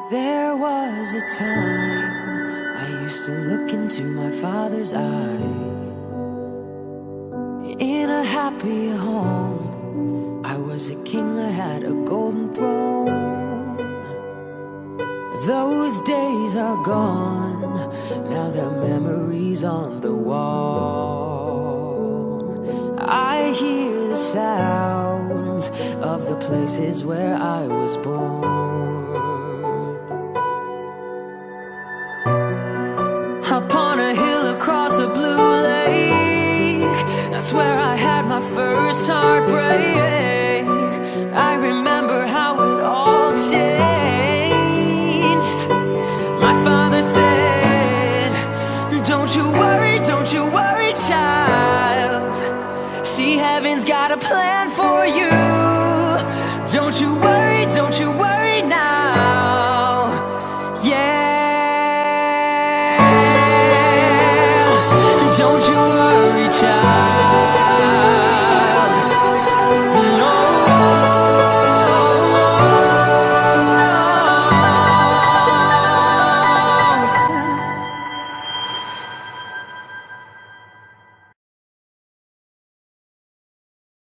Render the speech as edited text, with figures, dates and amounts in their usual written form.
There was a time I used to look into my father's eyes. In a happy home, I was a king, I had a golden throne. Those days are gone, now they're memories on the wall. I hear the sounds of the places where I was born. Upon a hill across a blue lake, that's where I had my first heartbreak. I remember how it all changed. My father said, don't you worry, child. See, heaven's got a plan for you. Don't you worry now. Yeah. Don't you